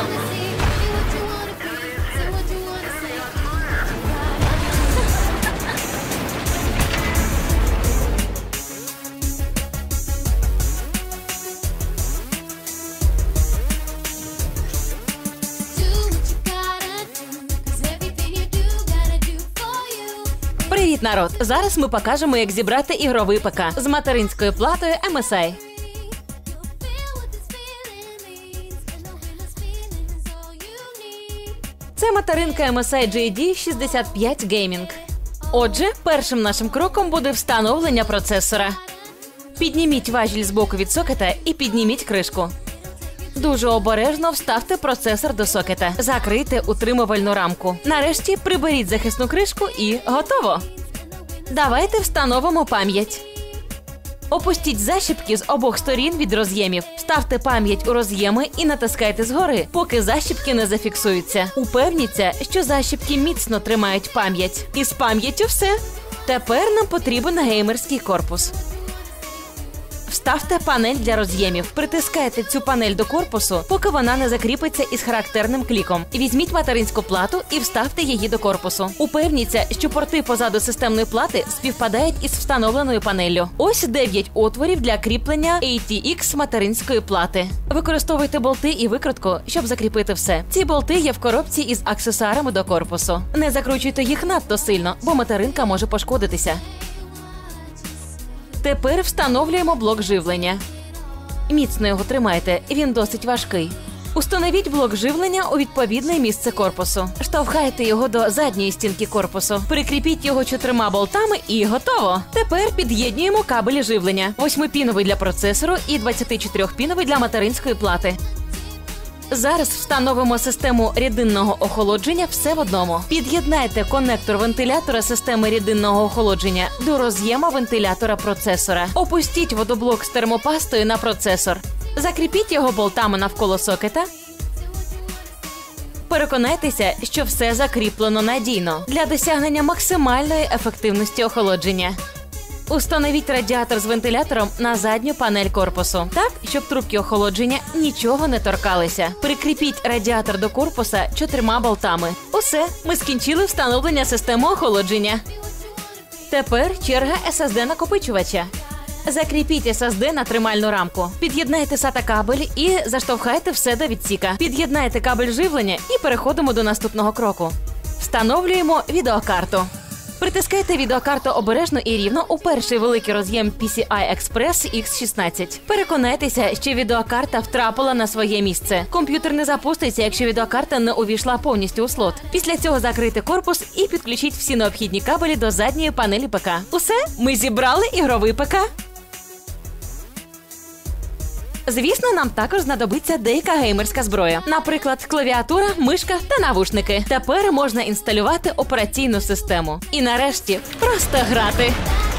Привіт, народ! Зараз ми покажемо, як зібрати ігровий ПК з материнською платою MSI. Це материнка MSI JD65 Gaming. Отже, першим нашим кроком буде встановлення процесора. Підніміть важіль з боку від сокета і підніміть кришку. Дуже обережно вставте процесор до сокета. Закрийте утримувальну рамку. Нарешті приберіть захисну кришку і готово. Давайте встановимо пам'ять. Опустіть защіпки з обох сторін від роз'ємів. Вставте пам'ять у роз'єми і натискайте згори, поки защіпки не зафіксуються. Упевніться, що защіпки міцно тримають пам'ять. І з пам'яттю все. Тепер нам потрібен геймерський корпус. Вставте панель для роз'ємів. Притискайте цю панель до корпусу, поки вона не закріпиться із характерним кліком. Візьміть материнську плату і вставте її до корпусу. Упевніться, що порти позаду системної плати співпадають із встановленою панеллю. Ось 9 отворів для кріплення ATX материнської плати. Використовуйте болти і викрутку, щоб закріпити все. Ці болти є в коробці із аксесуарами до корпусу. Не закручуйте їх надто сильно, бо материнка може пошкодитися. Тепер встановлюємо блок живлення. Міцно його тримайте, він досить важкий. Установіть блок живлення у відповідне місце корпусу. Штовхайте його до задньої стінки корпусу. Прикріпіть його 4 болтами і готово. Тепер під'єднуємо кабелі живлення. 8-піновий для процесору і 24-піновий для материнської плати. Зараз встановимо систему рідинного охолодження все в одному. Під'єднайте конектор вентилятора системи рідинного охолодження до роз'єма вентилятора процесора. Опустіть водоблок з термопастою на процесор. Закріпіть його болтами навколо сокета. Переконайтеся, що все закріплено надійно для досягнення максимальної ефективності охолодження. Установіть радіатор з вентилятором на задню панель корпусу, так, щоб трубки охолодження нічого не торкалися. Прикріпіть радіатор до корпуса 4 болтами. Усе, ми скінчили встановлення системи охолодження. Тепер черга SSD-накопичувача. Закріпіть SSD на тримальну рамку. Під'єднайте SATA-кабель і заштовхайте все до відсіка. Під'єднайте кабель живлення і переходимо до наступного кроку. Встановлюємо відеокарту. Притискайте відеокарту обережно і рівно у перший великий роз'єм PCI Express X16. Переконайтеся, що відеокарта втрапила на своє місце. Комп'ютер не запуститься, якщо відеокарта не увійшла повністю у слот. Після цього закрийте корпус і підключіть всі необхідні кабелі до задньої панелі ПК. Усе, ми зібрали ігровий ПК. Звісно, нам також знадобиться деяка геймерська зброя. Наприклад, клавіатура, мишка та навушники. Тепер можна інсталювати операційну систему. І нарешті просто грати.